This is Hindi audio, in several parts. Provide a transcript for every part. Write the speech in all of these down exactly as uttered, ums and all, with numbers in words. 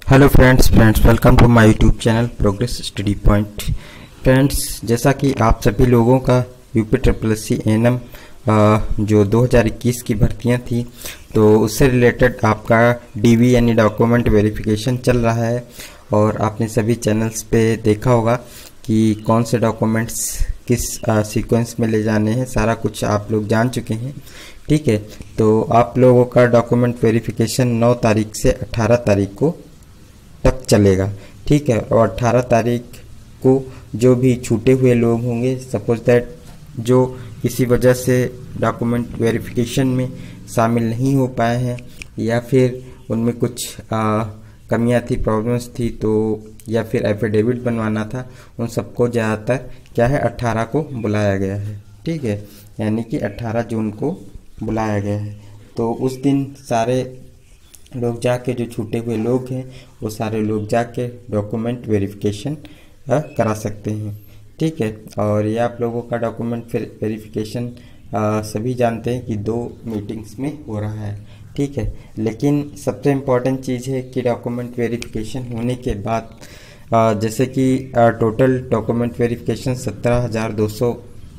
Hello friends friends welcome to my YouTube channel progress study point. Friends, जैसा कि आप सभी लोगों का UP triple S C N M जो दो हज़ार इक्कीस की भर्तियां थी, तो उससे रिलेटेड आपका डीवी यानी डॉक्यूमेंट वेरिफिकेशन चल रहा है। और आपने सभी चैनल्स पे देखा होगा कि कौन से डॉक्यूमेंट्स किस सीक्वेंस में ले जाने हैं, सारा कुछ आप लोग जान चुके हैं। ठीक है, तो आप लोगों का डॉक्यूमेंट वेरिफिकेशन नौ तारीख से अठारह तारीख को तक चलेगा। ठीक है, और अठारह तारीख को जो भी छूटे हुए लोग होंगे, सपोज दैट जो किसी वजह से डॉक्यूमेंट वेरिफिकेशन में शामिल नहीं हो पाए हैं या फिर उनमें कुछ कमियां थी, प्रॉब्लम्स थी, तो या फिर एफिडेविट बनवाना था, उन सबको ज़्यादातर क्या है अट्ठारह को बुलाया गया है। ठीक है, यानी कि अट्ठारह जून को बुलाया गया है। तो उस दिन सारे लोग जाके, जो छूटे हुए लोग हैं वो सारे लोग जाके डॉक्यूमेंट वेरिफिकेशन करा सकते हैं। ठीक है, और ये आप लोगों का डॉक्यूमेंट वेरिफिकेशन सभी जानते हैं कि दो मीटिंग्स में हो रहा है। ठीक है, लेकिन सबसे इम्पॉर्टेंट चीज़ है कि डॉक्यूमेंट वेरिफिकेशन होने के बाद आ, जैसे कि टोटल डॉक्यूमेंट वेरिफिकेशन सत्रह हज़ार दो सौ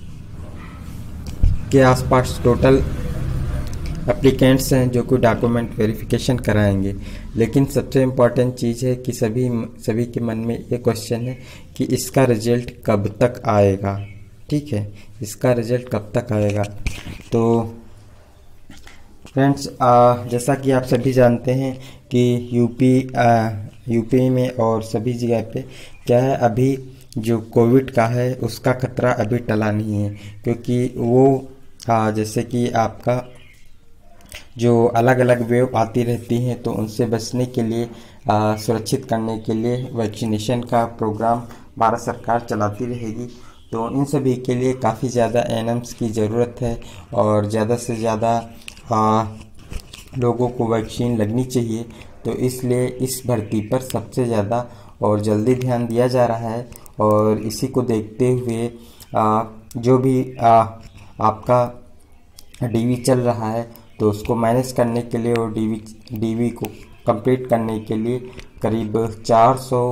के आसपास टोटल एप्लीकेंट्स हैं जो कि डॉक्यूमेंट वेरिफिकेशन कराएंगे। लेकिन सबसे इम्पॉर्टेंट चीज़ है कि सभी सभी के मन में ये क्वेश्चन है कि इसका रिजल्ट कब तक आएगा। ठीक है, इसका रिजल्ट कब तक आएगा। तो फ्रेंड्स, जैसा कि आप सभी जानते हैं कि यूपी यूपी में और सभी जगह पे क्या है, अभी जो कोविड का है उसका खतरा अभी टला नहीं है, क्योंकि वो आ, जैसे कि आपका जो अलग अलग वेव आती रहती हैं, तो उनसे बचने के लिए आ, सुरक्षित करने के लिए वैक्सीनेशन का प्रोग्राम भारत सरकार चलाती रहेगी। तो इन सभी के लिए काफ़ी ज़्यादा एनएम्स की ज़रूरत है और ज़्यादा से ज़्यादा लोगों को वैक्सीन लगनी चाहिए। तो इसलिए इस भर्ती पर सबसे ज़्यादा और जल्दी ध्यान दिया जा रहा है। और इसी को देखते हुए आ, जो भी आ, आपका डीवी चल रहा है, तो उसको मैनेज करने के लिए और डीवी डीवी को कंप्लीट करने के लिए करीब चार सौ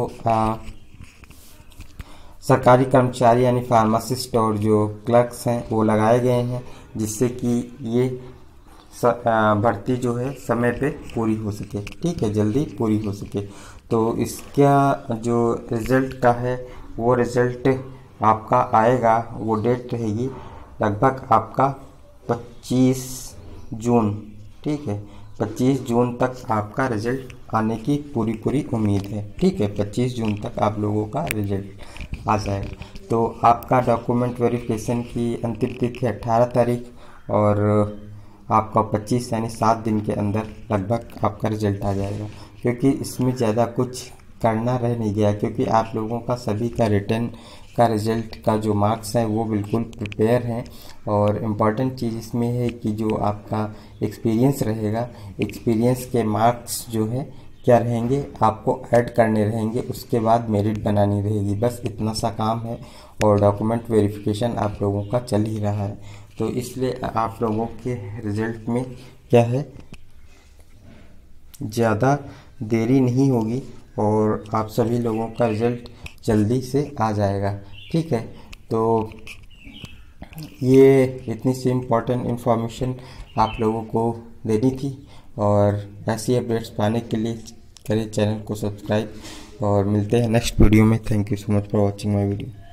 सरकारी कर्मचारी यानी फार्मासिस्ट और जो क्लर्क्स हैं वो लगाए गए हैं, जिससे कि ये भर्ती जो है समय पे पूरी हो सके। ठीक है, जल्दी पूरी हो सके। तो इसका जो रिज़ल्ट का है वो रिज़ल्ट आपका आएगा, वो डेट रहेगी लगभग आपका पच्चीस जून। ठीक है, पच्चीस जून तक आपका रिजल्ट आने की पूरी पूरी उम्मीद है। ठीक है, पच्चीस जून तक आप लोगों का रिजल्ट आ जाएगा। तो आपका डॉक्यूमेंट वेरिफिकेशन की अंतिम तिथि अठारह तारीख और आपका पच्चीस यानी सात दिन के अंदर लगभग आपका रिजल्ट आ जाएगा, क्योंकि इसमें ज़्यादा कुछ करना रह नहीं गया, क्योंकि आप लोगों का सभी का रिटर्न का रिज़ल्ट का जो मार्क्स हैं वो बिल्कुल प्रिपेयर हैं। और इम्पॉर्टेंट चीज़ इसमें है कि जो आपका एक्सपीरियंस रहेगा, एक्सपीरियंस के मार्क्स जो है क्या रहेंगे, आपको ऐड करने रहेंगे, उसके बाद मेरिट बनानी रहेगी। बस इतना सा काम है और डॉक्यूमेंट वेरिफिकेशन आप लोगों का चल ही रहा है। तो इसलिए आप लोगों के रिज़ल्ट में क्या है, ज़्यादा देरी नहीं होगी और आप सभी लोगों का रिज़ल्ट जल्दी से आ जाएगा। ठीक है, तो ये इतनी सी इम्पोर्टेंट इन्फॉर्मेशन आप लोगों को देनी थी। और ऐसी अपडेट्स पाने के लिए करें चैनल को सब्सक्राइब और मिलते हैं नेक्स्ट वीडियो में। Thank you so much for watching my video.